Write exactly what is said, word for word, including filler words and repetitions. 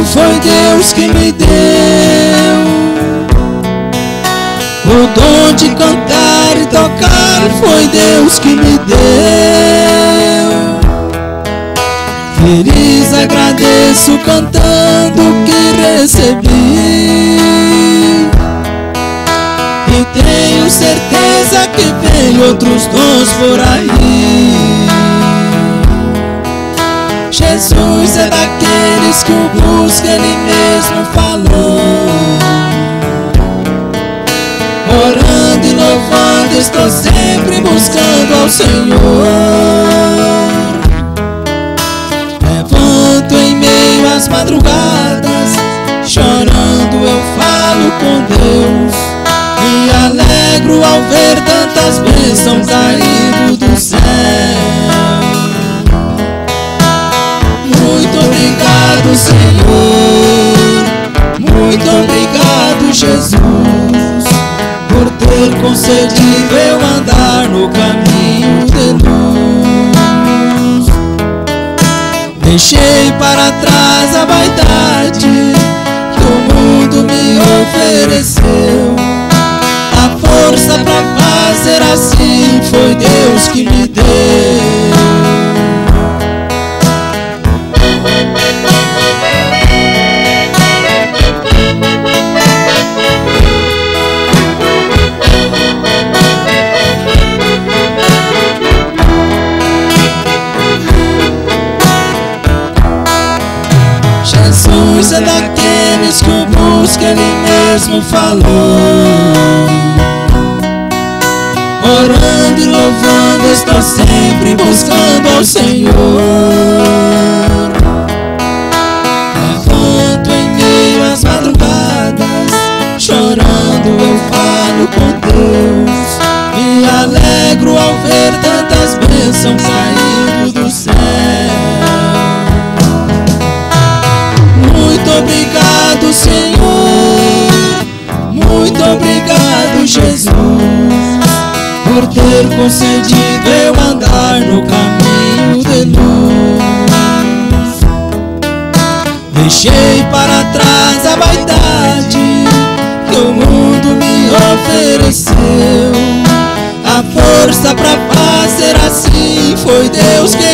foi Deus que me deu o dom de cantar e tocar, foi Deus que me deu. Feliz agradeço cantando o que recebi, e tenho certeza que vem outros dons por aí. Jesus é daqueles que o busca, Ele mesmo falou. Orando e louvando, estou sempre buscando ao Senhor. Levanto em meio às madrugadas, chorando eu falo com Deus. Me alegro ao ver tantas bênçãos caindo do céu. Muito obrigado, Senhor. Muito obrigado, Jesus, por ter concedido eu andar no caminho de luz. Deixei para trás a vaidade que o mundo me ofereceu. A força para fazer assim foi Deus que me deu. Jesus é daqueles que o busca, Ele mesmo falou. Orando e louvando, estou sempre buscando ao Senhor. Levanto em meio às madrugadas, chorando eu falo com Deus. Me alegro ao ver tantas bênçãos caindo do céu. Muito obrigado, Senhor. Muito obrigado, Jesus, por ter concedido eu andar no caminho de luz. Deixei para trás a vaidade que o mundo me ofereceu. A força para fazer assim foi Deus que